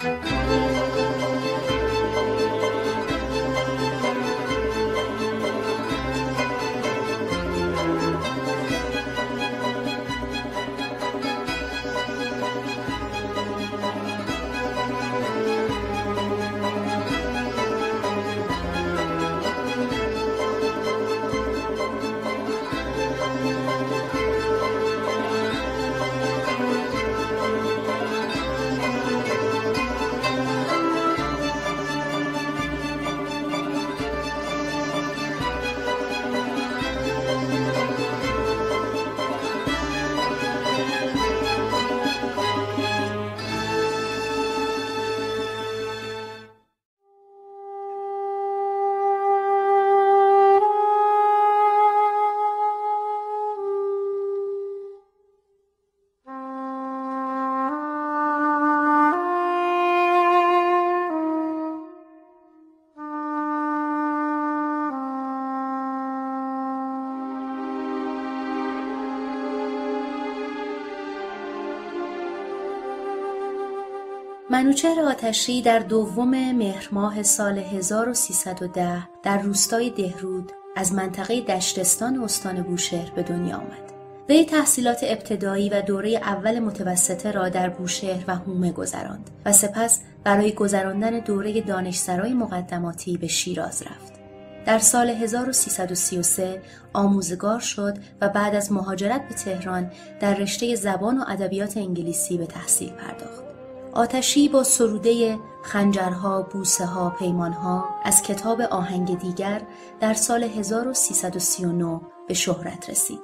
منوچهر آتشی در دوم مهر ماه سال 1310 در روستای دهرود از منطقه دشتستان استان بوشهر به دنیا آمد. وی تحصیلات ابتدایی و دوره اول متوسطه را در بوشهر و هومه گذراند و سپس برای گذراندن دوره دانشسرای مقدماتی به شیراز رفت. در سال 1333 آموزگار شد و بعد از مهاجرت به تهران در رشته زبان و ادبیات انگلیسی به تحصیل پرداخت. آتشی با سروده خنجرها، بوسه ها، پیمانها از کتاب آهنگ دیگر در سال 1339 به شهرت رسید.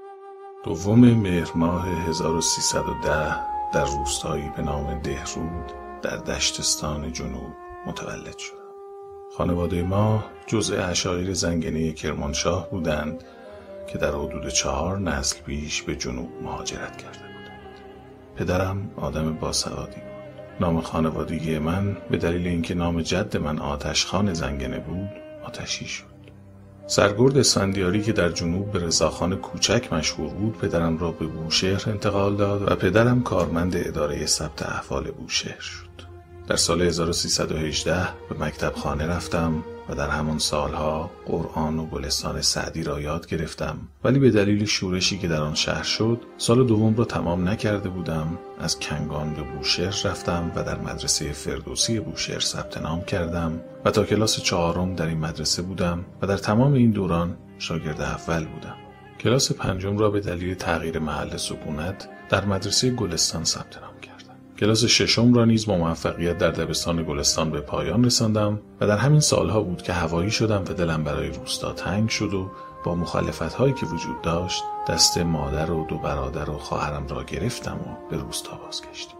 دوم مهر ماه 1310 در روستایی به نام دهرود در دشتستان جنوب متولد شد. خانواده ما جزء عشایر زنگنه کرمانشاه بودند که در حدود 4 نسل پیش به جنوب مهاجرت کرده بودند. پدرم آدم باسوادی بود. نام خانوادگی من به دلیل اینکه نام جد من آتشخان زنگنه بود آتشی شد. سرگرد اسفندیاری که در جنوب به رضاخان کوچک مشهور بود پدرم را به بوشهر انتقال داد و پدرم کارمند اداره ثبت احوال بوشهر شد. در سال 1318 به مکتب خانه رفتم و در همان سالها قرآن و گلستان سعدی را یاد گرفتم، ولی به دلیل شورشی که در آن شهر شد سال دوم را تمام نکرده بودم. از کنگان به بوشهر رفتم و در مدرسه فردوسی بوشهر ثبت نام کردم و تا کلاس 4 در این مدرسه بودم و در تمام این دوران شاگرد اول بودم. کلاس 5 را به دلیل تغییر محل سکونت در مدرسه گلستان ثبت نام کردم. کلاس 6 را نیز با موفقیت در دبستان گلستان به پایان رساندم و در همین سالها بود که هوایی شدم و دلم برای روستا تنگ شد و با مخالفت‌هایی که وجود داشت دست مادر و 2 برادر و خواهرم را گرفتم و به روستا بازگشتیم.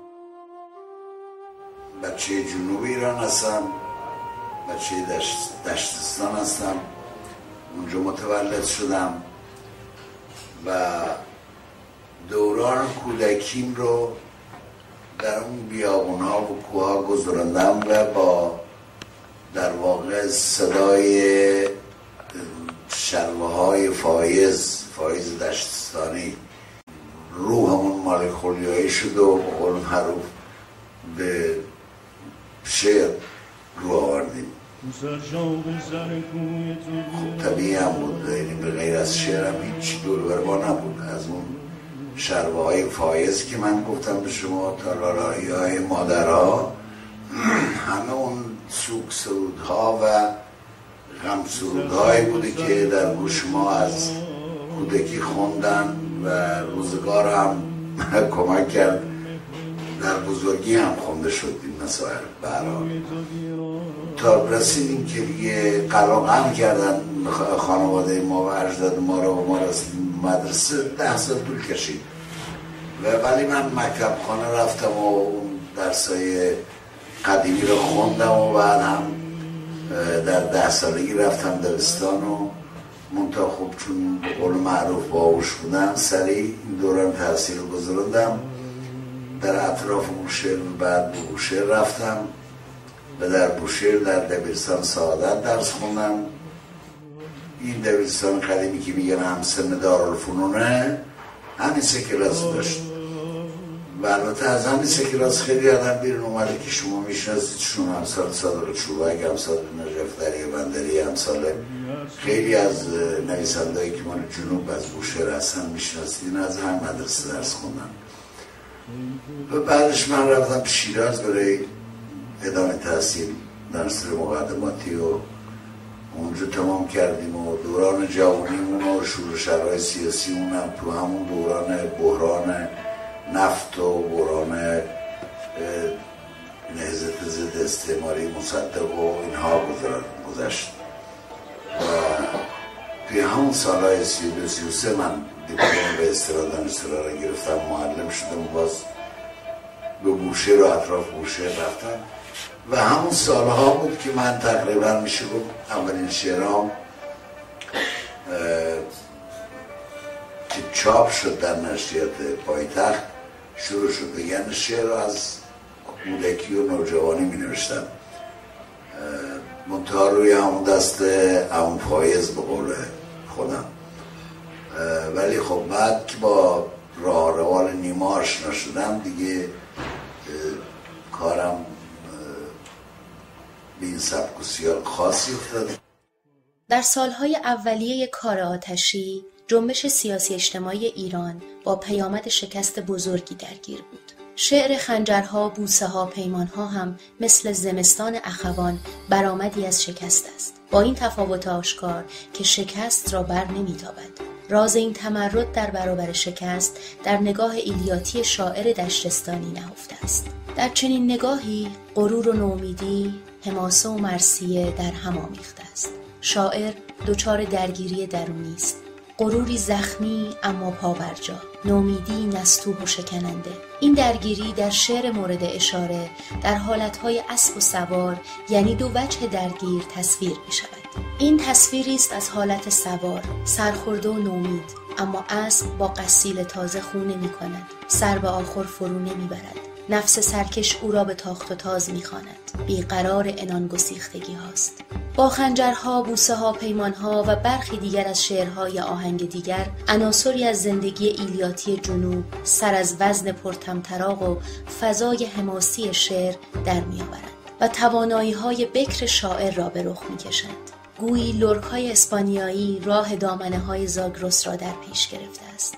بچه جنوب ایران هستم، بچه دشتستان هستم، اونجا متولد شدم و دوران کودکیم رو در اون بیابونها و کوها گذراندم و با در واقع صدای شروه های فایز دشتستانی روحمون مال خلیایی شد و به قول معروف به شعر رو آوردیم. خب طبیعی هم بود، یعنی به غیر از شعرم هیچی دور بر ما نبود. از اون شروه های فایز که من گفتم به شما تا لالایی های مادرها، همه اون سوک سرودها و غم سرودهایی بوده که در گوش ما از کودکی خوندن و روزگار هم کمک کرد در بزرگی هم خونده شد این مسائل. برای تا رسیدیم که دیگه قلقم کردن خانواده ما و اجداد ما رو و ما رسیدیم مدرسه 10 سال طول کشید ولی من مکتب خانه رفتم و اون درسای قدیمی رو خوندم و بعد هم در 10 سالگی رفتم دبستان و منتها خوب چون به قول معروف باهوش بودم سریع این دوران تحصیل رو گذراندم در اطراف بوشهر و بعد به بوشهر رفتم و در بوشهر در دبیرستان سعادت درس خوندم. این دبیرستان قدیمی که میگن همسن دارالفنونه همین 3 کلاس داشت و البته از همین سکراس خیلی آدم بیرون اومده که شما میشناسیدشون، امثال صادق چوبک، امثال نجف دریابندری، امثال خیلی از نویسنده‌ای که مال جنوب از بوشهر هستن میشناسید، از هم مدرسه درس خوندن. و بعدش من رفتم شیراز برای ادامه تحصیل درس مقدماتی و اونجا تمام کردیم و دوران جوانیمون و شروع شرایط سیاسیمون هم تو همون دوران بحران نفت و بحران نهضت ضد استعماری مصدق و اینها گذشت و توی همون سالهای 32-33 من دیپلم به اصطلاح دانشجو را گرفتم، معلم شدم، باز به بوشهر و اطراف بوشهر رفتم و همون سالها بود که من تقریبا میشه گفت اولین شعرام که چاپ شد در نشریات پایتخت شروع شد. یعنی شعر رو از کودکی و نوجوانی می نوشتم، منتها روی همون دست همون فایز به قول خودم. ولی خب بعد که با راه روال نیما آشنا شدم دیگه کارم به این سبک و سیاق خاصی افتاد. در سالهای اولیه کار آتشی جنبش سیاسی اجتماعی ایران با پیامد شکست بزرگی درگیر بود. شعر خنجرها، بوسه ها، پیمان ها هم مثل زمستان اخوان برآمدی از شکست است، با این تفاوت آشکار که شکست را بر نمی‌تابد. راز این تمرد در برابر شکست در نگاه ایلیاتی شاعر دشتستانی نهفته است. در چنین نگاهی غرور و نومیدی، حماسه و مرثیه در هم آمیخته است. شاعر دچار درگیری درونی است، غروری زخمی اما پابرجا، نومیدی نستوح و شکننده. این درگیری در شعر مورد اشاره در حالتهای اسب و سوار، یعنی دو وجه درگیر، تصویر می شود. این تصویری است از حالت سوار، سرخورده و نومید، اما اسب با قصیل تازه خو نمی کند، سر به آخر فرو نمی برد. نفس سرکش او را به تاخت و تاز می‌خواند، بیقرار عنان گسیختگی هاست. با خنجرها، بوسه ها، پیمان ها و برخی دیگر از شعرهای آهنگ دیگر، عناصری از زندگی ایلیاتی جنوب سر از وزن پرطمطراق و فضای حماسی شعر در می‌آورند و توانایی‌های بکر شاعر را به رخ می‌کشند. گویی لرک‌های اسپانیایی راه دامنه‌های زاگرس را در پیش گرفته است.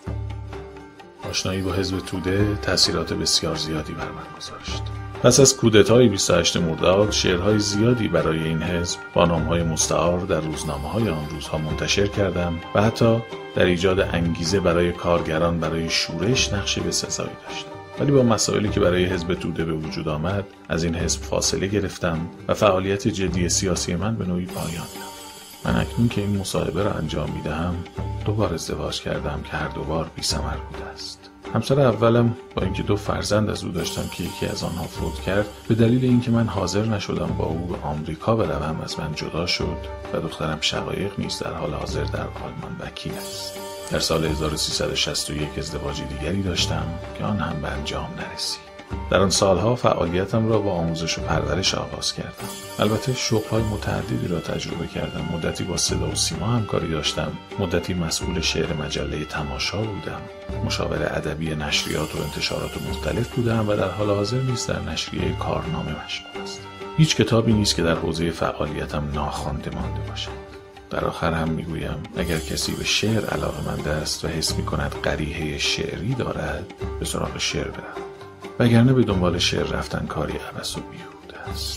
آشنایی با حزب توده تأثیرات بسیار زیادی بر من گذاشت. پس از کودتای 28 مرداد شعرهای زیادی برای این حزب با نام‌های مستعار در روزنامه‌های آن روزها منتشر کردم و حتی در ایجاد انگیزه برای کارگران برای شورش نقش بسزایی داشتم. ولی با مسائلی که برای حزب توده به وجود آمد از این حزب فاصله گرفتم و فعالیت جدی سیاسی من به نوعی پایان یافت. من اکنون که این مصاحبه را انجام میدهم دوبار ازدواج کردم که هر دوبار بی‌ثمر بوده است. همسر اولم با اینکه 2 فرزند از او داشتم که یکی از آنها فوت کرد، به دلیل اینکه من حاضر نشدم با او به آمریکا بروم از من جدا شد و دخترم شقایق نیز در حال حاضر در آلمان وکیل است. در سال 1361 ازدواج دیگری داشتم که آن هم به انجام نرسید. در آن سالها فعالیتم را با آموزش و پرورش آغاز کردم. البته شغل‌های متعددی را تجربه کردم. مدتی با صدا و سیما همکاری داشتم، مدتی مسئول شعر مجله تماشا بودم، مشاور ادبی نشریات و انتشارات مختلف بودم و در حال حاضر نیز در نشریه کارنامه مشغول هستم. هیچ کتابی نیست که در حوزه فعالیتم ناخوانده مانده باشد. در آخر هم میگویم اگر کسی به شعر علاقه‌مند است و حس می‌کند قریحه شعری دارد به سراغ شعر برود، وگرنه به دنبال شعر رفتن کاری عبث و بیهوده است.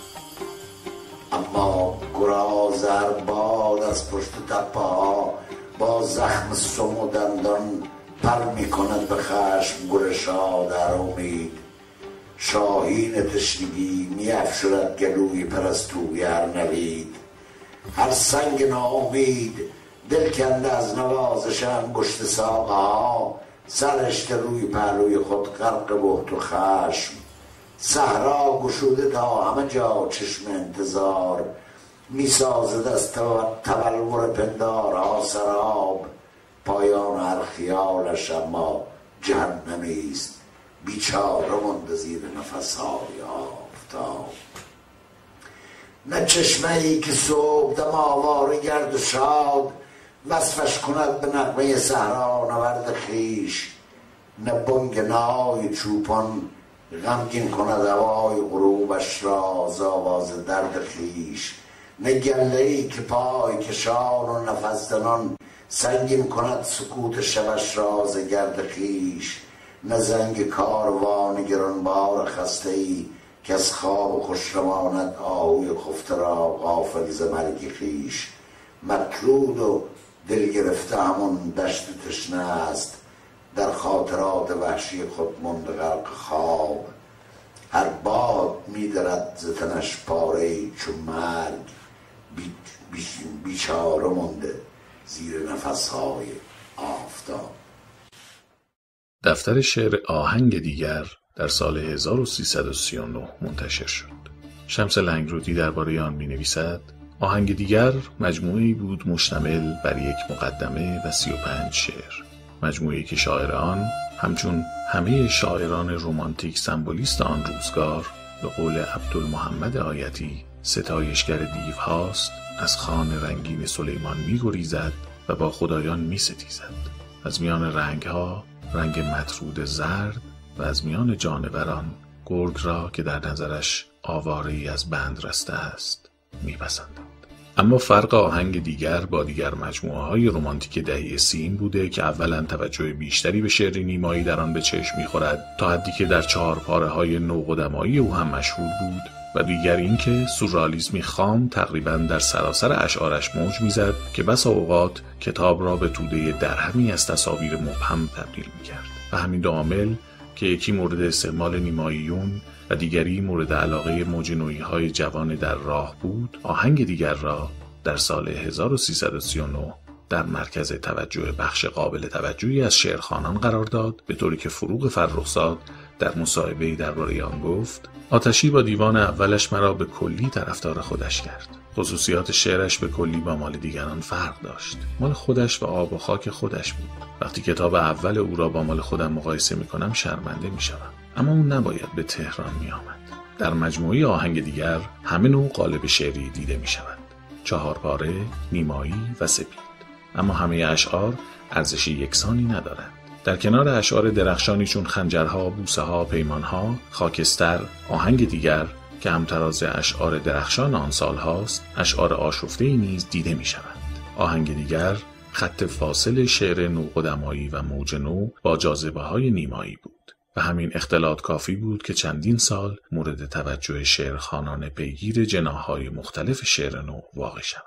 اما گرازر باد از پشت تپه‌ها با زخم سم و دندان پر می‌کند به خشم گلشا در امید. شاهین تشنگی می‌افشرد گلوی پرستوی ارنوید. هر سنگ ناامید دل کنده از نوازش انگشت ساقه‌ها، سرشت روی پهلوی خود غرق بهت و خشم. صحرا گشوده تا همه جا چشم انتظار، میسازد از تبلور پندارها سراب. پایان هر خیالش اما جهنمی است، بیچاره مانده زیر نفس‌های آفتاب. نه چشمه‌ای که صبح دم آواره گرد و شاد، وصفش کند به نغمه صحرا نورد خویش. نه بنگنای چوپان غمگین کند هوای غروبش را ز آواز درد خویش، نه گله‌ای که پای کشان و نفس زنان سنگین کند سکوت شبش را ز گرد خویش، نه زنگ کاروان گرانبار خسته‌ای که از خواب خوش رواند آهوی خفته را غافل ز مرگ خویش. مطرود و دل گرفته همون دشت تشنه است، در خاطرات وحشی خود مانده غرق خواب. هر باد می‌درد ز تنش پاره‌ای چون مرگ، بیچاره مانده زیر نفس‌های آفتاب. دفتر شعر آهنگ دیگر در سال 1339 منتشر شد. شمس لنگرودی درباره آن می‌نویسد: آهنگ دیگر مجموعه‌ای بود مشتمل بر یک مقدمه و 35 شعر. مجموعه‌ای که شاعر آن همچون همه شاعران رمانتیک سمبولیست آن روزگار به قول عبدالمحمد آیتی ستایشگر دیوهاست، از خوان رنگین سلیمان می‌گریزد و با خدایان می‌ستیزد. از میان رنگ‌ها رنگ مطرود زرد و از میان جانوران گرگ را که در نظرش آواره‌ای از بند رسته است می‌پسندد. اما فرق آهنگ دیگر با دیگر مجموعه‌های رمانتیک دهه 30 بوده که اولاً توجه بیشتری به شعر نیمایی در آن به چشم می‌خورد تا حدی که در 4 پاره‌های نوقدمایی او هم مشهور بود، و دیگر اینکه سورئالیسمی خام تقریباً در سراسر اشعارش موج می‌زد که بسا اوقات کتاب را به توده درهمی از تصاویر مبهم تبدیل می‌کرد. و همین دو عامل که یکی مورد استعمال نیماییون و دیگری مورد علاقه موج نوی‌های جوان در راه بود، آهنگ دیگر را در سال 1339 در مرکز توجه بخش قابل توجهی از شعرخوانان قرار داد، به طوری که فروغ فرخزاد در مصاحبه‌ای درباره آن گفت: آتشی با دیوان اولش مرا به کلی طرفدار خودش کرد. خصوصیات شعرش به کلی با مال دیگران فرق داشت. مال خودش و آب و خاک خودش بود. وقتی کتاب اول او را با مال خودم مقایسه می‌کنم شرمنده می‌شوم. اما اون نباید به تهران می‌آمد. در مجموعه آهنگ دیگر همه نوع قالب شعری دیده می‌شود: 4 پاره، نیمایی و سپید. اما همه اشعار ارزش یکسانی ندارند. در کنار اشعار درخشانی چون خنجرها، بوسه‌ها، پیمانها، خاکستر، آهنگ دیگر که همتراز اشعار درخشان آن سال هاست، اشعار آشفته‌ای نیز دیده می‌شوند. آهنگ دیگر خط فاصل شعر نوقدمایی و موج نو با جاذبه‌های نیمایی بود و همین اختلاط کافی بود که چندین سال مورد توجه شعرخوانان پیگیر جناح‌های مختلف شعر نو واقع شود.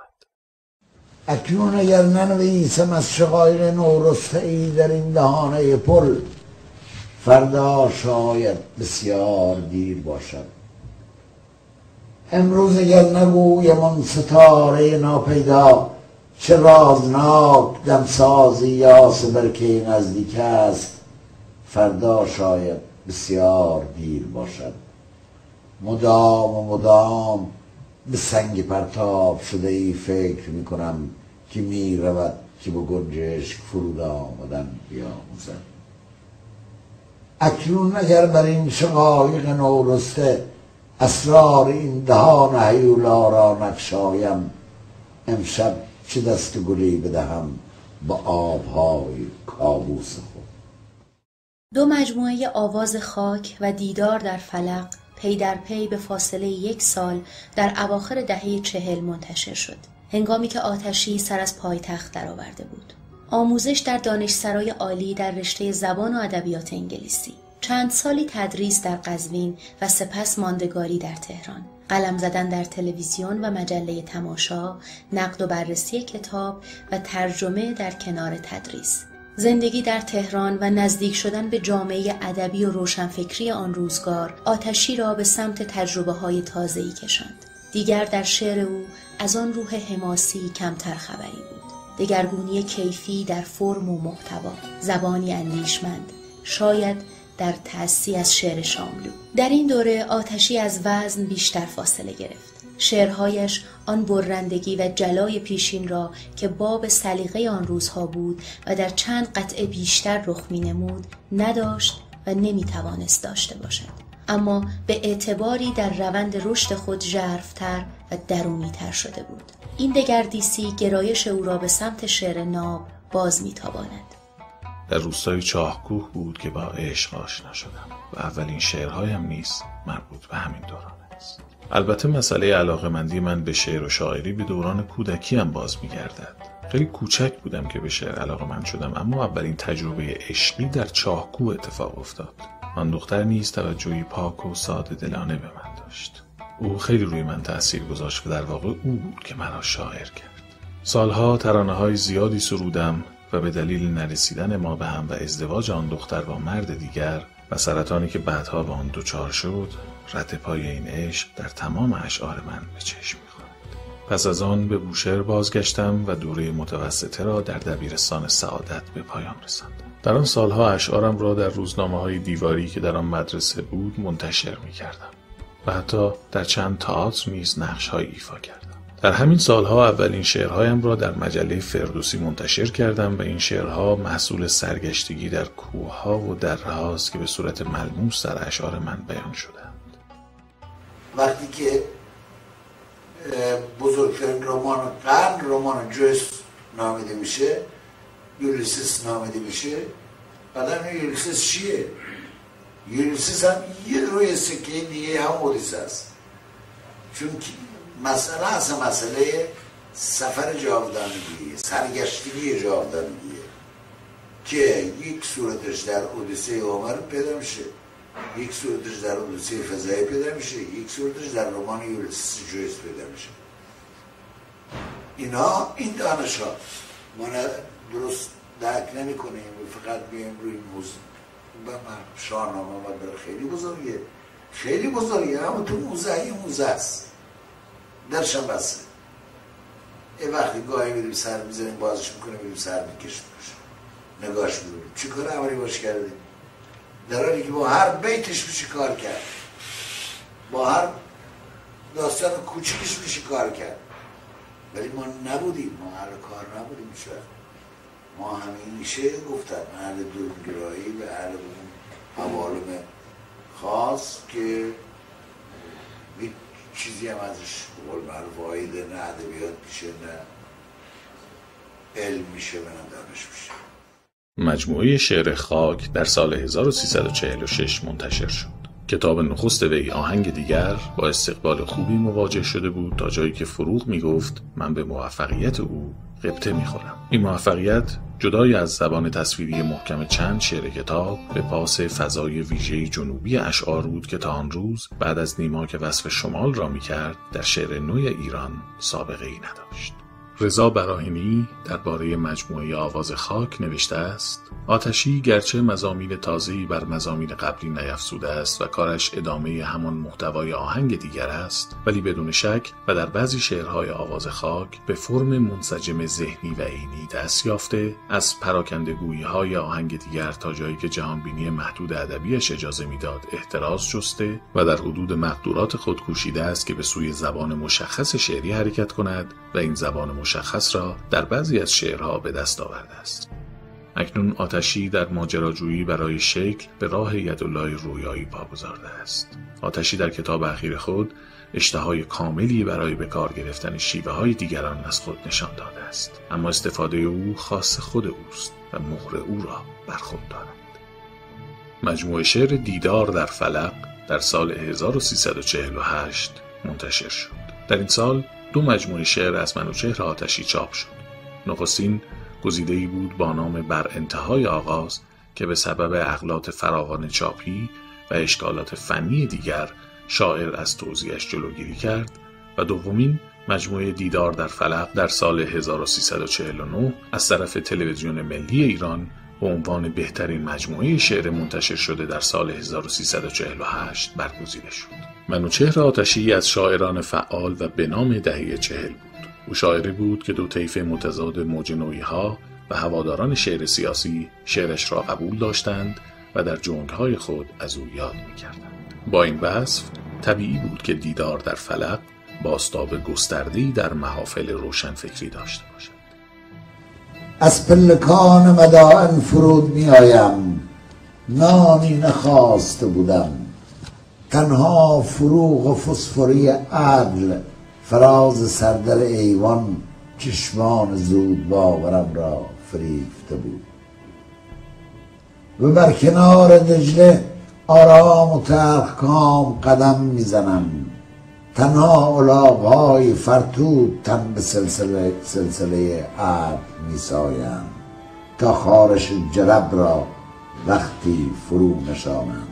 اکنون اگر ننویسم از شقایق نورسته‌ای در این دهانه پل، فردا شاید بسیار دیر باشد. امروز اگر نگویم آن ستاره ناپیدا چه رازناک دمسازی یاس برکه نزدیک است، فردا شاید بسیار دیر باشد. مدام و مدام به سنگ پرتاب شده ای فکر می کنم که می رود که به گنجشک فرود آمدن بیاموزد. اکنون اگر بر این شقایق نورسته اسرار این دهان هیولا را نگشایم، امشب چه دست گلی بدهم با آبهای کابوس خود. 2 مجموعه آواز خاک و دیدار در فلق پی در پی به فاصله 1 سال در اواخر دهه 40 منتشر شد، هنگامی که آتشی سر از پایتخت درآورده بود. آموزش در دانشسرای عالی در رشته زبان و ادبیات انگلیسی، چند سالی تدریس در قزوین و سپس ماندگاری در تهران، قلم زدن در تلویزیون و مجله تماشا، نقد و بررسی کتاب و ترجمه در کنار تدریس. زندگی در تهران و نزدیک شدن به جامعه ادبی و روشنفکری آن روزگار آتشی را به سمت تجربه‌های تازه‌ای کشاند. دیگر در شعر او از آن روح حماسی کمتر خبری بود. دگرگونی کیفی در فرم و محتوا، زبانی اندیشمند، شاید در تأسی از شعر شاملو. در این دوره آتشی از وزن بیشتر فاصله گرفت. شعرهایش آن برندگی و جلای پیشین را که باب سلیقه آن روزها بود و در چند قطعه بیشتر رخ می نمود نداشت و نمی توانست داشته باشد. اما به اعتباری در روند رشد خود ژرف‌تر و درونی‌تر شده بود. این دگردیسی گرایش او را به سمت شعر ناب باز می تاباند. در روستای چاهکوه بود که با عشق آشنا شدم و اولین شعرهایم نیز مربوط به همین دوران است. البته مسئله علاقه‌مندی من به شعر و شاعری به دوران کودکیم باز می‌گردد. خیلی کوچک بودم که به شعر علاقه‌مند شدم، اما اولین تجربه عشقی در چاهکوه اتفاق افتاد. آن دختر نیز توجهی پاک و ساده دلانه به من داشت. او خیلی روی من تأثیر گذاشت و در واقع او بود که مرا شاعر کرد. سالها ترانه‌های زیادی سرودم و به دلیل نرسیدن ما به هم و ازدواج آن دختر با مرد دیگر و سرطانی که بعدها با آن دچار شد، رد پای این عشق در تمام اشعار من به چشم می‌خورد. پس از آن به بوشهر بازگشتم و دوره متوسطه را در دبیرستان سعادت به پایان رساندم. در آن سالها اشعارم را در روزنامه‌های دیواری که در آن مدرسه بود منتشر می‌کردم و حتی در چند تئاتر نیز نقش‌هایی ایفا کردم. در همین سالها اولین شعرهایم را در مجله فردوسی منتشر کردم و این شعرها محصول سرگشتگی در کوه‌ها و دره‌هاست که به صورت ملموس در اشعار من بیان شدند. وقتی که بزرگترین رمان قرن رمان جویس نامیده میشه، یولیسیس نامیده میشه، بعدم یولیسیس چیه؟ یولیسیس هم یه روی سکه دیگه هم اودیسه است. چون مسئله اصلا مسئله سفر جاودانگیه، سرگشتگی جاودانگیه که یک صورتش در اودیسه هومر پیدا میشه، یک صورتش در اودیسه فضایی پیدا میشه، یک صورتش در رمان یولیسیس جویس پیدا میشه. این دانش ها ما درست درک نمی کنیم، فقط بیم روی موزه شاهنامه و خیلی بزرگه اما تو موزه است درشم بسه. یه وقتی گاهی میریم سر میزنیم بازش میکنیم، میریم سر میکشیم نگاش میکنیم چی کار عملی باش کردیم، در حالی که با هر بیتش میشه کار کرد، با هر داستان کوچیکش میشه کار کرد. ولی ما نبودیم، ما اهل کار نبودیم. شاید ما همیشه گفتم اهل درونگرایی و اهل عوالم خاص که چیزی هم ازش قول واحده، نه ادبیات میشه، نه علم میشه، نه دانش میشه. مجموعه شعر خاک در سال 1346 منتشر شد. کتاب نخست وی آهنگ دیگر با استقبال خوبی مواجه شده بود تا جایی که فروغ میگفت من به موفقیت او غبطه میخورم. این موفقیت جدای از زبان تصویری محکم چند شعر کتاب به پاس فضای ویژه جنوبی اشعار بود که تا آن روز بعد از نیما که وصف شمال را میکرد در شعر نو ایران سابقه ای نداشت. رضا براهینی درباره مجموعه آواز خاک نوشته است: آتشی گرچه مضامین تازه‌ای بر مضامین قبلی نیفزوده است و کارش ادامه همان محتوای آهنگ دیگر است، ولی بدون شک و در بعضی شعرهای آواز خاک به فرم منسجم ذهنی و عینی دست یافته، از پراکندگویی‌های آهنگ دیگر تا جایی که جهانبینی محدود ادبیش اجازه میداد احتراز جسته و در حدود مقدورات خود کوشیده است که به سوی زبان مشخص شعری حرکت کند و این زبان مشخص را در بعضی از شعرها به دست آورده است. اکنون آتشی در ماجراجویی برای شکل به راه یدالله رویایی پا گذارده است. آتشی در کتاب اخیر خود اشتهای کاملی برای به کار گرفتن شیوه‌های دیگران از خود نشان داده است، اما استفاده او خاص خود اوست و مهر او را بر خود دارد. مجموعه شعر دیدار در فلق در سال 1348 منتشر شد. در این سال 2 مجموعه شعر از منوچهر آتشی چاپ شد. نخستین گزیده‌ای بود با نام بر انتهای آغاز که به سبب اغلاط فراوان چاپی و اشکالات فنی دیگر شاعر از توزیعش جلوگیری کرد و دومین مجموعه دیدار در فلق در سال 1349 از طرف تلویزیون ملی ایران به عنوان بهترین مجموعه شعر منتشر شده در سال 1348 برگزیده شد. منوچهر آتشی از شاعران فعال و به نام دهه 40 بود. او شاعری بود که دو طیف متضاد موج نوی‌ها و هواداران شعر سیاسی شعرش را قبول داشتند و در جنگ‌های خود از او یاد می‌کردند. با این وصف طبیعی بود که دیدار در فلق بازتاب گسترده‌ای در محافل روشنفکری داشته باشد. از پلکان مدائن فرود می‌آیم، نانی نخواسته بودم، تنها فروغ و فسفوری عدل فراز سردر ایوان چشمان زود باورم را فریفته بود. و بر کنار دجله آرام و تلخکام قدم میزنم. تنها الاغ‌های فرتود تن به سلسله ابر میسایم تا خارش جرب را وقتی فرو نشانم.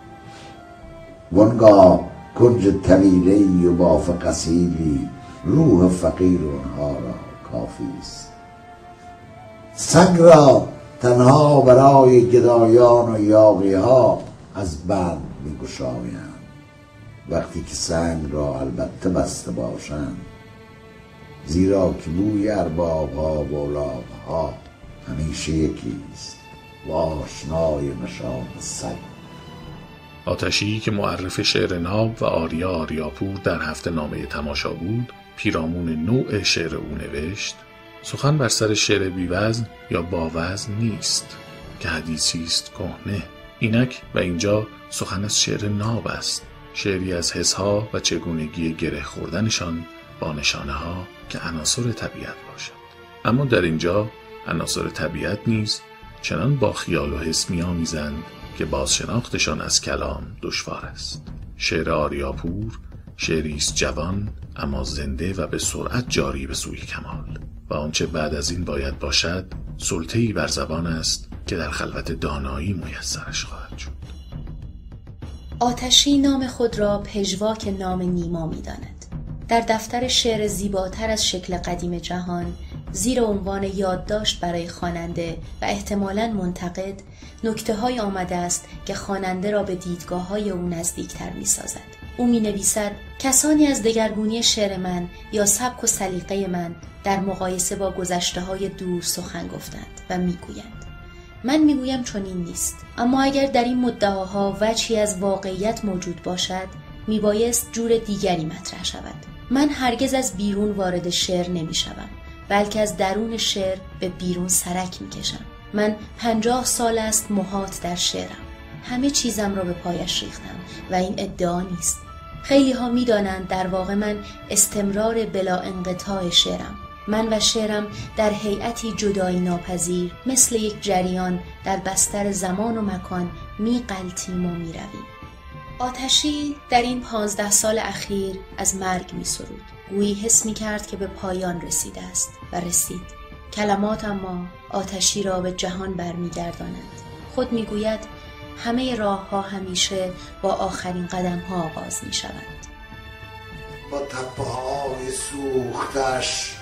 وانگاه کنج طویله‌ای و باف قصیری روح فقیر اونها را کافی است. سنگ را تنها برای گدایان و یاغی ها از بند میگشایند، وقتی که سنگ را البته بسته باشند، زیرا که بوی ارباب ها و الاغ ها همیشه یکی است و آشنای نشان سگ. آتشی که معرف شعر ناب و آریاپور در هفته نامه تماشا بود، پیرامون نوع شعر او نوشت: سخن بر سر شعر بی‌وزن یا با وزن نیست که حدیثی است کهنه. اینک و اینجا سخن از شعر ناب است، شعری از حسها و چگونگی گره خوردنشان با نشانه ها که عناصر طبیعت باشد. اما در اینجا عناصر طبیعت نیز چنان با خیال و حس می‌آمیزند که بازشناختشان از کلام دشوار است. شعر آریاپور شعری است جوان اما زنده و به سرعت جاری به سوی کمال، و آنچه بعد از این باید باشد سلطه‌ای بر زبان است که در خلوت دانایی میسرش خواهد شد. آتشی نام خود را پژواک نام نیما می‌داند. در دفتر شعر زیباتر از شکل قدیم جهان، زیر عنوان یادداشت برای خواننده و احتمالاً منتقد، نکته‌های آمده است که خواننده را به دیدگاه‌های او نزدیکتر می‌سازد. او می‌نویسد: کسانی از دگرگونی شعر من یا سبک و سلیقه من در مقایسه با گذشته‌های دور سخن گفتند و می‌گویند. من می‌گویم چنین نیست، اما اگر در این مدعاها وجهی از واقعیت موجود باشد، میبایست جور دیگری مطرح شود. من هرگز از بیرون وارد شعر نمی‌شوم، بلکه از درون شعر به بیرون سرک می‌کشم. من 50 سال است محاط در شعرم. همه چیزم را به پایش ریختم و این ادعا نیست. خیلی ها می دانند در واقع من استمرار بلا انقطاع شعرم. من و شعرم در هیئتی جدایی ناپذیر مثل یک جریان در بستر زمان و مکان می غلطیم و می رویم. آتشی در این 15 سال اخیر از مرگ می سرود. گویی حس می کرد که به پایان رسیده است و رسید. کلمات اما آتشی را به جهان برمی گردانند. خود می گوید همه راه ها همیشه با آخرین قدم ها آغاز می شوند. با تپه های سوختش،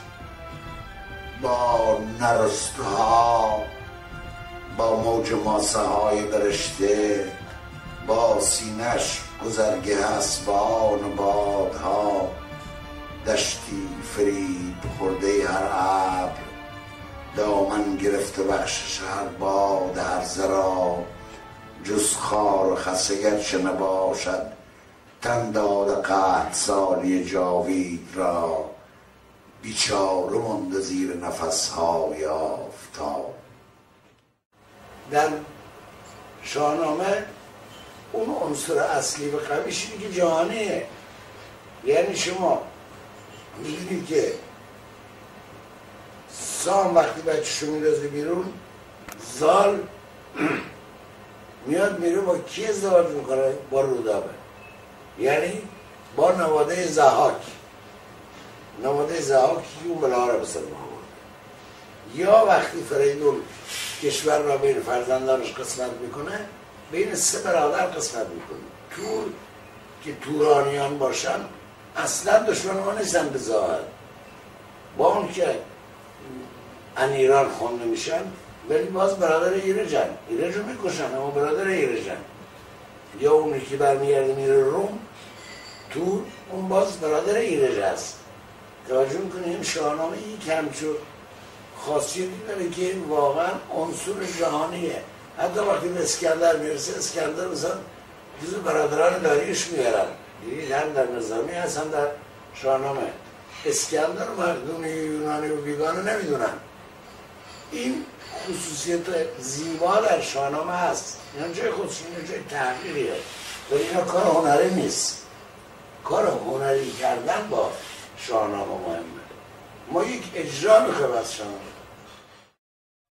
با نرسته ها، با موج ماسه های برشته، با سینش گذرگه اسبان و بادها، دشتی فریب خورده هر ابر، دامن گرفته بخشش هر باد هرزه را، جز خار و خسه گرچه نباشد تن داده قحط سالی جاوید را، بیچاره مانده زیر نفس‌های آفتاب. در شاهنامه اون عنصر اصلی و قویش اینه که جهانیه. یعنی شما می‌بینید که سام وقتی بچه‌شو می‌ندازه بیرون، زال میاد میره با کی ازدواج میکنه؟ با رودابه، یعنی با نواده ضحاک. نواده ضحاک اون بلا را به سر آورد. یا وقتی فریدون کشور را بین فرزندانش قسمت میکنه، بین 3 برادر قسمت میکنه. تور که تورانیان باشن اصلا دشمن ما نیستن به ظاهر، با اون که انیران خونده میشن ولی باز برادر ایرجن، ایرج رو میکشن اما برادر ایرجن. یا اونی که برمیگرده میره روم، تور، اون باز برادر ایرج هست. توجه میکنه این شاهنامه یک همچون خاصیتی داره که واقعا عنصر جهانیه. حتی وقتی به اسکندر میرسه، اسکندر مثلا جزو برادران داریوش میارن، یعنی هم در نظامی هست هم در شاهنامه. اسکندر مردم یونانی و بیگانه نمیدونن. این خصوصیت زیبا در شاهنامه هست. اینا جای خودشون، اینا جای تحقیقیه، ولی اینا کار هنری نیست. کار هنری کردن با شاهنامه مهمه. ما یک اجرا میخوایم از شاهنامه.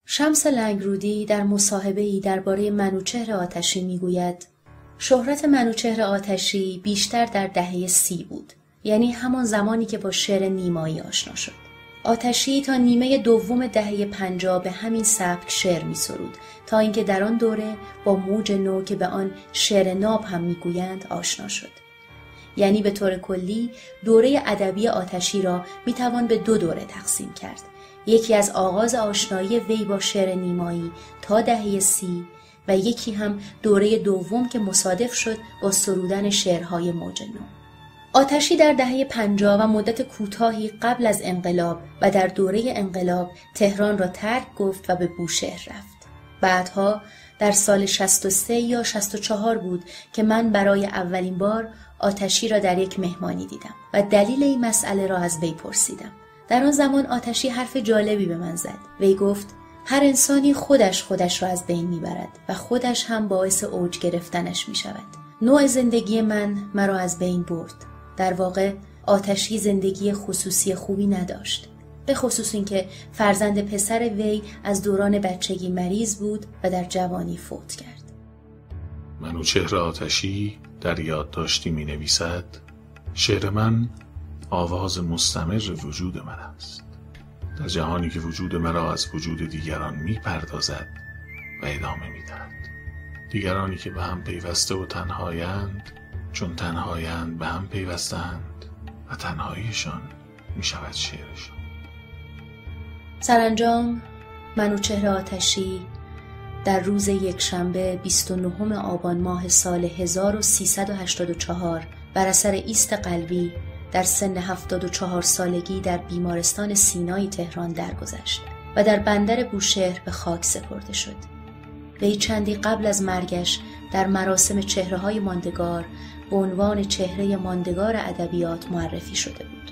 شمس لنگرودی در مصاحبه‌ای درباره منوچهر آتشی میگوید شهرت منوچهر آتشی بیشتر در دهه 30 بود، یعنی همان زمانی که با شعر نیمایی آشنا شد. آتشی تا نیمه دوم دهه 50 به همین سبک شعر می سرود تا اینکه در آن دوره با موج نو که به آن شعر ناب هم میگویند آشنا شد. یعنی به طور کلی دوره ادبی آتشی را می توان به 2 دوره تقسیم کرد. یکی از آغاز آشنایی وی با شعر نیمایی تا دهه 30 و یکی هم دوره دوم که مصادف شد با سرودن شعرهای موج نو. آتشی در دهه 50 و مدت کوتاهی قبل از انقلاب و در دوره انقلاب تهران را ترک گفت و به بوشهر رفت. بعدها در سال 63 یا 64 بود که من برای اولین بار آتشی را در یک مهمانی دیدم و دلیل این مسئله را از وی پرسیدم. در آن زمان آتشی حرف جالبی به من زد. وی گفت هر انسانی خودش را از بین میبرد و خودش هم باعث اوج گرفتنش میشود. نوع زندگی من مرا از بین برد. در واقع آتشی زندگی خصوصی خوبی نداشت، به خصوص اینکه فرزند پسر وی از دوران بچگی مریض بود و در جوانی فوت کرد. منوچهر آتشی در یادداشتی می نویسد شعر من آواز مستمر وجود من است، در جهانی که وجود مرا از وجود دیگران می پردازد و ادامه می دهد. دیگرانی که به هم پیوسته و تنهایند، چون تنهایند به هم پیوستند و تنهاییشان می شود شعرشان. سرانجام منوچهر آتشی در روز یکشنبه 29 آبان ماه سال 1384 بر اثر ایست قلبی در سن 74 سالگی در بیمارستان سینای تهران درگذشت و در بندر بوشهر به خاک سپرده شد. وی چندی قبل از مرگش در مراسم چهره‌های ماندگار به عنوان چهره ماندگار ادبیات معرفی شده بود.